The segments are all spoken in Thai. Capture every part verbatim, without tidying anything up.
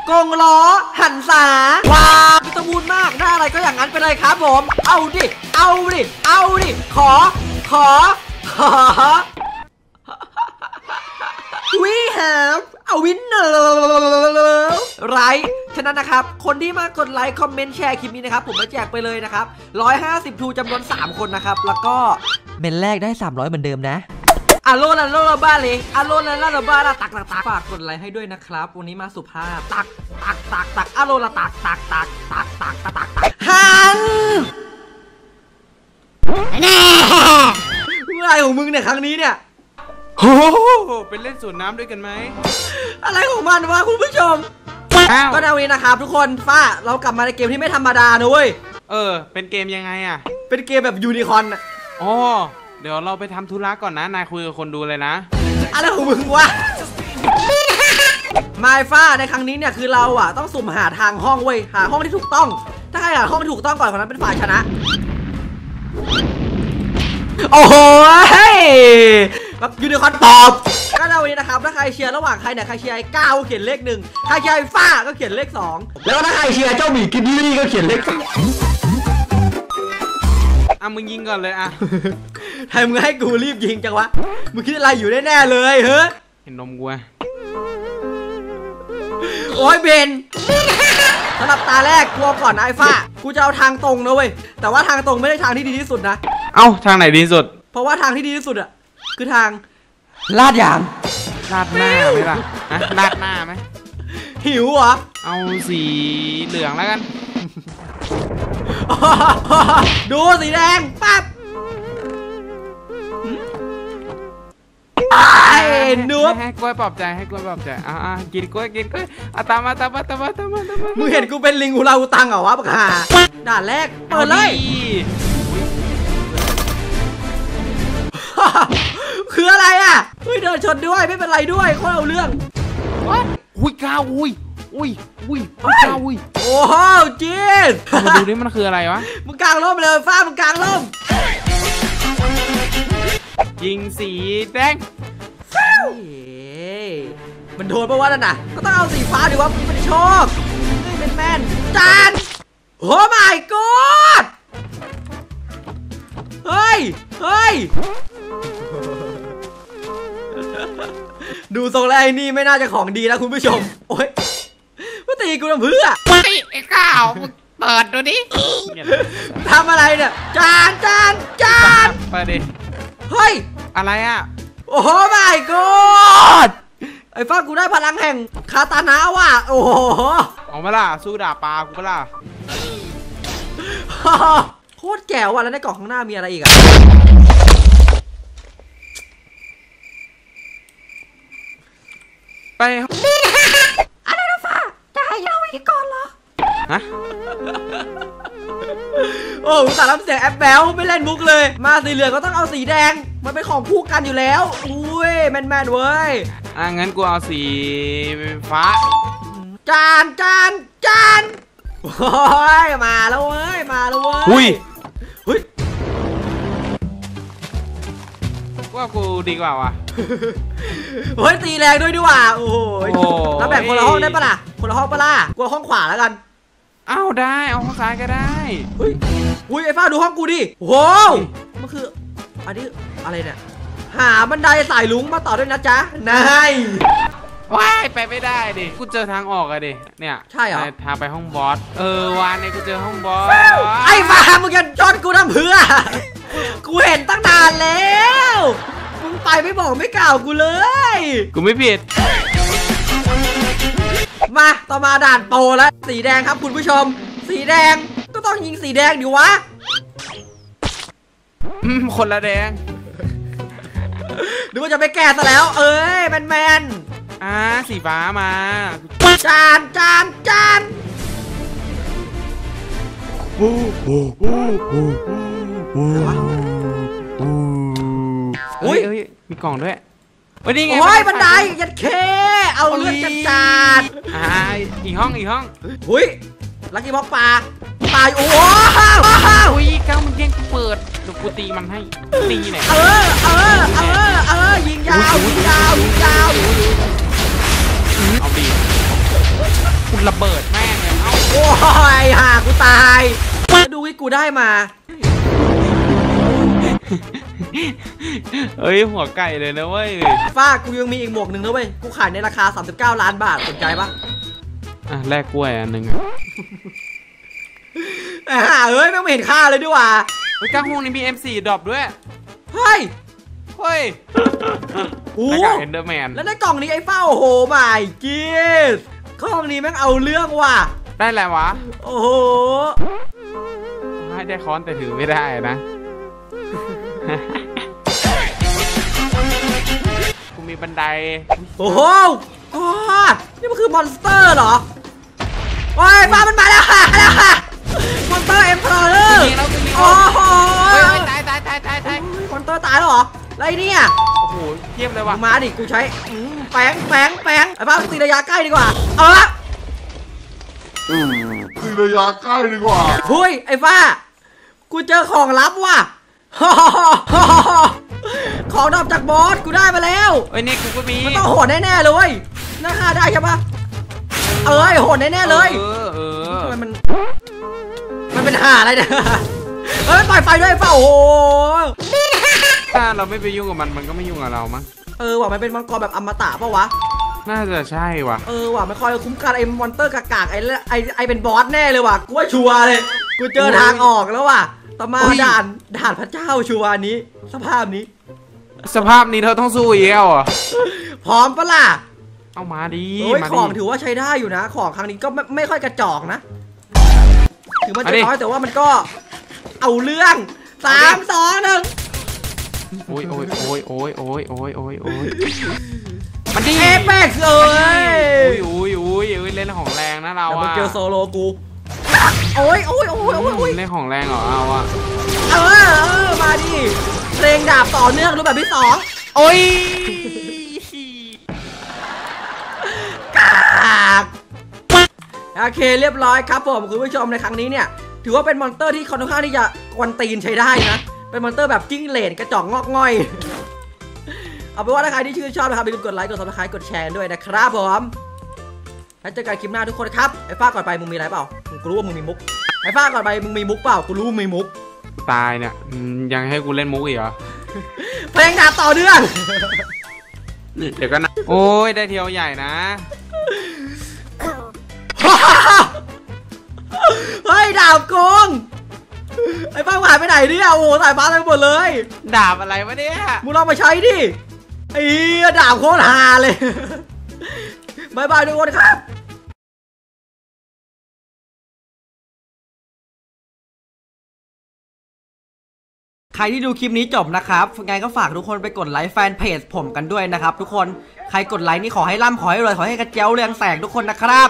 กงล้อหันษาว้าวพิตบูนมากได้อะไรก็อย่างนั้นไปเลยครับผมเอาดิเอาดิเอาดิขอขอขอ We have a winner ไรฉะนั้นนะครับคนที่มากดไลค์คอมเมนต์แชร์คลิปนี้นะครับผมมาแจกไปเลยนะครับหนึ่งร้อยห้าสิบทูจำนวนสามคนนะครับแล้วก็เมนแรกได้สามร้อยเหมือนเดิมนะอาโลนาโลลาบ้าเลยอาโลนาโลลาบ้าตักตักตักฝากกดไลค์ให้ด้วยนะครับวันนี้มาสุภาพตักตักตักตักอาโลลาตักตักตักตักตักตักตักฮันแน่เมื่อไรของมึงเนี่ยครั้งนี้เนี่ยโอ้โหเป็นเล่นสวนน้ำด้วยกันไหมอะไรของมันวะคุณผู้ชมก็ในวันนี้นะครับทุกคนฟ้าเรากลับมาในเกมที่ไม่ธรรมดานะเว้ยเออเป็นเกมยังไงอ่ะเป็นเกมแบบยูนิคอร์นอ๋อเดี๋ยวเราไปทำธุระก่อนนะนายคุยกับคนดูเลยนะอะไรของมึงวะไมฟ้าในครั้งนี้เนี่ยคือเราอ่ะต้องสุ่มหาทางห้องเว้ยหาห้องที่ถูกต้องถ้าใครหาห้องที่ถูกต้องก่อนคนนั้นเป็นฝ่ายชนะโอ้โหแบบยูนิคอร์นตอบก็ในวันนี้นะครับถ้าใครเชียร์ระหว่างใครเนี่ยใครเชียร์ไอ้ก้าวก็เขียนเลขหนึ่งใครเชียร์ไอ้ฟ้าก็เขียนเลขสองแล้วถ้าใครเชียร์เจ้าหมีกินลี่ก็เขียนเลขสามอ่ะมึงยิงก่อนเลยอ่ะทำมึงให้กูรีบยิงจังวะมึงคิดอะไรอยู่แน่ๆเลยเฮ้ยเห็นนมกูอ่ะโอ้ยเบนสำหรับตาแรกกลัวก่อนนะไอ้ฟ้ากูจะเอาทางตรงนะเว้ยแต่ว่าทางตรงไม่ได้ทางที่ดีที่สุดนะเอ้าทางไหนดีสุดเพราะว่าทางที่ดีที่สุดอ่ะคือทางลาดยางลาดหน้าไหมล่ะฮะลาดหน้าไหมหิวเหรอเอาสีเหลืองแล้วกันดูสีแดงปั๊บไอ้หนูให้กล้วยปลอบใจให้กล้วยปลอบใจอ่ากินกล้วยกินกล้วยอ่ะตามมาตามมาตามมาตามมาตามมามึงเห็นกูเป็นลิงอูราอูตังเหรอวะปะค่ะด่านแรกเปิดเลยคืออะไรอ่ะเฮ้ยเดินชนด้วยไม่เป็นไรด้วยเขาเอาเรื่องวัดอุ้ยก้าวอุ้ยอุ้ยอุ้ยก้าวอุ้ยโอ้โหจีนมาดูนี่มันคืออะไรวะมึงกลางร่มเลยฟ้ามึงกลางร่มยิงสีแดงมันโดนเพราะว่านั่นน่ะก็ต้องเอาสีฟ้าดิวะมึงไม่ได้ชอบนี่เป็นแมนจานโอ้ my god เฮ้ยเฮ้ยดูทรงแล้วไอ้นี่ไม่น่าจะของดีนะคุณผู้ชมโอ๊ยว่าตีกูทำเพื่อไอ้ข้าวเปิดดูดิทำอะไรเนี่ยจานจานจานเปิดดิเฮ้ยอะไรอ่ะโอ้ my god ไอ้ฟ้ากูได้พลังแห่งคาตานะว่ะโอ้โหเอามาล่ะสู้ด่าปลากูมาล่ะโคตรแจ๋วว่ะแล้วในกล่องข้างหน้ามีอะไรอีกอะไปอะไรนะฟ้าจะให้เราอีกก่อนเหรอฮะโอ้สารรับเสียงแอปแบลไม่เล่นมุกเลยมาสีเหลืองก็ต้องเอาสีแดงมันเป็นของคู่กันอยู่แล้วอุ้ยแมนแมนเว้ยอ่ะงั้นกูเอาสีฟ้าจานจานจานโอ้ยมาแล้วเว้ยมาแล้วเว้ยอุ้ยเฮ้ยว่ากูดีกว่าวะเฮ้ยตีแรงด้วยดีกว่าโอ้โหแล้วแบ่งคนละห้องได้ปะล่ะคนละห้องปะล่ะกูห้องขวาแล้วกันอ้าวได้เอาห้องซ้ายก็ได้เฮ้ยอุ้ยไอ้ฟ้าดูห้องกูดิโหมันคืออันนี้อะไรเนี่ยหาบันไดสายลุงมาต่อด้วยนะจ๊ะนายว้ายไปไม่ได้ดิกูเจอทางออกอะดิเนี่ยใช่เหรอทางไปห้องบอสเออวานเนี่ยกูเจอห้องบอสไอ้ฟ้ามึงจะจอดกูทำเพื่อกูเห็นตั้งนานแล้วมึงไปไม่บอกไม่กล่าวกูเลยกูไม่ผิดมาต่อมาด่านโปรแล้วสีแดงครับคุณผู้ชมสีแดงก็ต้องยิงสีแดงดิวะอืมคนละแดงดูว่าจะไปแก่ซะแล้วเอ้ยแมนแมนอ่าสีฟ้ามาจานจานจานโอ้โหโอ้โหอุ้ยมีกล่องด้วยวันนี้ไงโอ้ยบันไดยัดเคเอาเลือดจัดจานอ่าอีกห้องอีกห้องหุ้ยลักกี้บ็อกปลาปลาโอ้โหอุ้ยก้าวมึงแย่งกูเปิดเดี๋ยวกูตีมันให้ตีไหนเออเออเออเออยิงยาวยิงยาวยิงยาวเอาดีระเบิดแม่งเลยเอ้าโอ้ยห่ากูตายดูที่กูได้มาเอ้ยหัวไก่เลยนะเว้ยฟ้ากูยังมีอีกหมวกหนึ่งนะเว้ยกูขายในราคาสามสิบเก้าล้านบาทสนใจปะอ่ะแลกกล้วยอันหนึ่งอ่ะอ่าเอ้ยไม่เห็นค่าเลยด้วยว่ะไอ้ก้างห้องนี้มี เอ็ม โฟร์ ดรอปด้วยเฮ้ยเฮ้ยโอ้กากเอนเดอร์แมนแล้วในกล่องนี้ไอ้เฝ้าโอ้โหไม่กีสกล่องนี้แม่งเอาเรื่องว่ะได้แหละวะโอ้โหให้ได้ค้อนแต่ถือไม่ได้นะกูมีบันไดโอ้โหกอดนี่มันคือมอนสเตอร์เหรอโอ้ยฟ้ามันมาแล้วค่ะแล้วค่ะมอนสเตอร์เอ็มพอร์เตอร์โอ้โหตายตายตายตายตายมอนสเตอร์ตายแล้วเหรออะไรเนี่ยโอ้โหเยี่ยมเลยว่ะมาดิกูใช้แปงแปงแปงไอ้ฟ้าตีระยะใกล้ดีกว่าเออตีระยะใกล้ดีกว่าเฮ้ยไอ้ฟ้ากูเจอของลับว่ะของดอกจากบอสกูได้มาแล้วเอ้ยนี่กูก็มีมันต้องโหดแน่ๆเลยน่าฆ่าได้ใช่ปะเอ้ยโหดแน่ๆเลยเออเออทำไมมันมันเป็นห่าอะไรเนี่ยเฮ้ยปล่อยไฟด้วยเปล่าโอ้โหถ้าเราไม่ไปยุ่งกับมันมันก็ไม่ยุ่งกับเรามั้งเออว่ะมันเป็นมังกรแบบอมตะปะวะน่าจะใช่ว่ะเออว่ะมันคอยคุ้มกันไอ้มอนเตอร์กากๆไอ้ไอ้ไอ้เป็นบอสแน่เลยว่ะกูว่าชัวร์เลยกูเจอทางออกแล้วว่ะต่อมาด่านด่านพระเจ้าชัวร์นี้สภาพนี้สภาพนี้เธอต้องสู้อีกแล้วอ่ะพร้อมปะล่ะเอามาดีโอ้ยของถือว่าใช้ได้อยู่นะของครั้งนี้ก็ไม่ไม่ค่อยกระจอกนะถือมันจะน้อยแต่ว่ามันก็เอาเรื่องสามสองหนึ่งโอ้ยโอ้ยโอ้ยโอ้ยโอ้ยโอ้ยโอ้ยโอ้ยมันดีเอเปกเลยโอ้ยโอ้ยโอ้ยเล่นของแรงนะเราอะแต่เจอโซโลกูโอ้ยโอ้ยโอ้ยโอ้ยเล่นของแรงเหรอเอาอะเออเออมาดิเพลงดาบต่อเนื่องรูปแบบที่สองโอ้ยกากโอเคเรียบร้อยครับผมคุณผู้ชมในครั้งนี้เนี่ยถือว่าเป็นมอนสเตอร์ที่ค่อนข้างที่จะกวนตีนใช้ได้นะเป็นมอนสเตอร์แบบจิ้งเหลนกระจอกงอกง่อยเอาเป็นว่าถ้าใครที่ชื่นชอบนะครับอย่าลืมกดไลค์กดซับสไครต์กดแชร์ด้วยนะครับผมแล้วเจอกันคลิปหน้าทุกคนครับไอ้ฟ้าก่อนไปมึงมีอะไรเปล่ากูรู้ว่ามึงมีมุกไอ้ฟ้าก่อนไปมึงมีมุกเปล่ากูรู้มีมุกตายเนี่ยยังให้กูเล่นมุกอีกเหรอเพลงดาบต่อเนื่องเดี๋ยวกันนะโอ้ยได้เที่ยวใหญ่นะเฮ้ยดาบโกงไอ้ป้าหายไปไหนเนี่ยโอ้สายฟ้าไปหมดเลยดาบอะไรวะเนี่ยมึงลองมาใช้ดิไอ้ดาบโคตรฮาเลยบายบายทุกคนครับใครที่ดูคลิปนี้จบนะครับไงก็ฝากทุกคนไปกดไลค์แฟนเพจผมกันด้วยนะครับทุกคนใครกดไลค์นี่ขอให้ร่ำขอให้รวยขอให้กระเจ้าเรืองแสงทุกคนนะครับ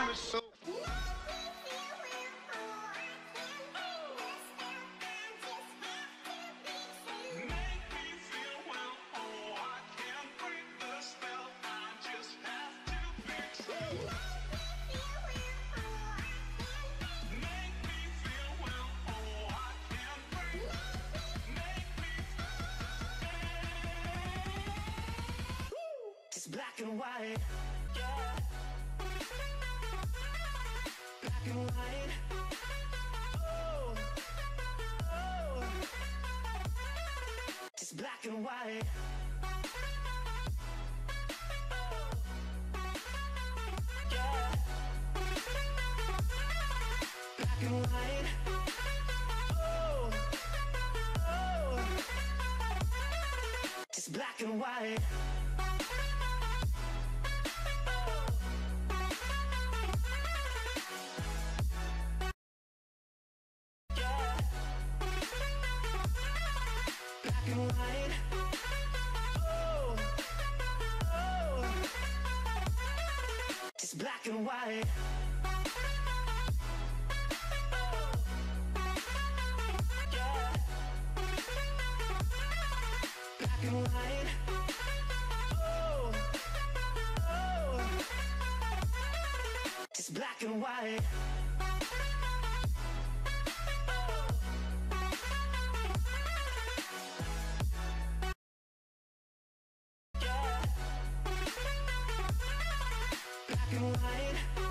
Black and white, yeah. Black and white. Oh, oh. It's black and white. Yeah. Black and white. Oh, oh. It's black and white. Black and white. Oh, oh. It's black and white. Yeah. Black and white. Oh, oh. It's black and white. Black and white.